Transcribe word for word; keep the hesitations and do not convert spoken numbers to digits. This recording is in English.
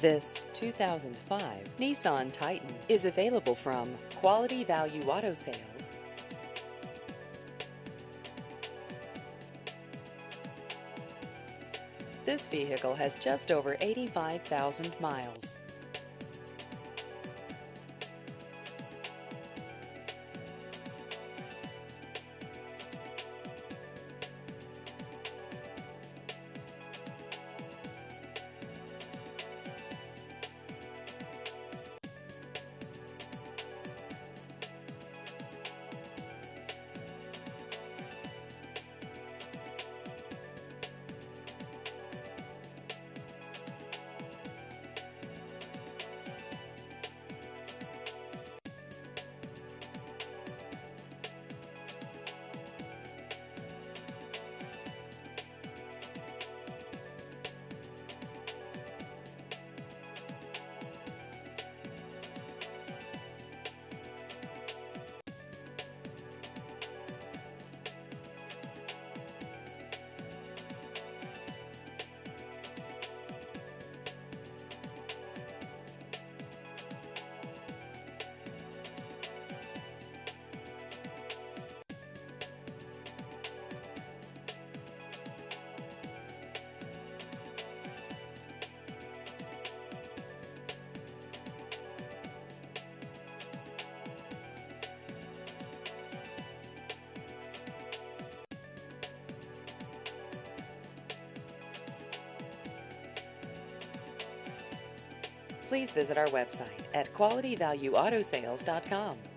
This two thousand five Nissan Titan is available from Quality Value Auto Sales. This vehicle has just over eighty-five thousand miles. Please visit our website at quality value auto sales dot com.